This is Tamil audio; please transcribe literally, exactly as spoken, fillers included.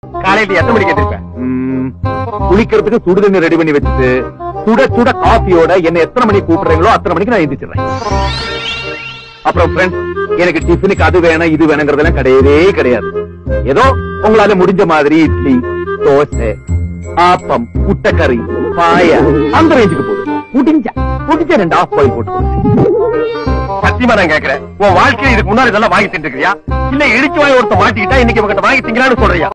காலையில எத்தனை மணிக்கு எந்திரிப்பேன்? குளிக்கிறதுக்கு சுடு தண்ணி ரெடி பண்ணி வச்சுட்டு சுட சுட காஃபியோட என்ன எத்தனை மணிக்கு கூப்பிடுறீங்களோ அத்தனை மணிக்கு நான் எந்திரிச்சிடுறேன். அப்புறம் ஃப்ரெண்ட்ஸ், எனக்கு டிஃபனுக்கு அது வேணும் இது வேணுங்கிறதெல்லாம் கிடையவே கிடையாது. ஏதோ உங்களால முடிஞ்ச மாதிரி இட்லி, தோசை, ஆப்பம், முட்டைக்கறி, பாய அந்த ரேஞ்சுக்கு போதும். முடிஞ்சா முடிஞ்ச ரெண்டு ஆஃப் பாயில் போட்டு சத்தியமா நான் கேட்கிறேன், உன் வாழ்க்கையில இதுக்கு முன்னாடி இதெல்லாம் வாங்கி தின்றுக்கிறியா இல்ல இடிச்சு வாங்கி ஒருத்த மாட்டிக்கிட்டா இன்னைக்கு உங்ககிட்ட வாங்கி திங்கலான்னு சொல்றியா?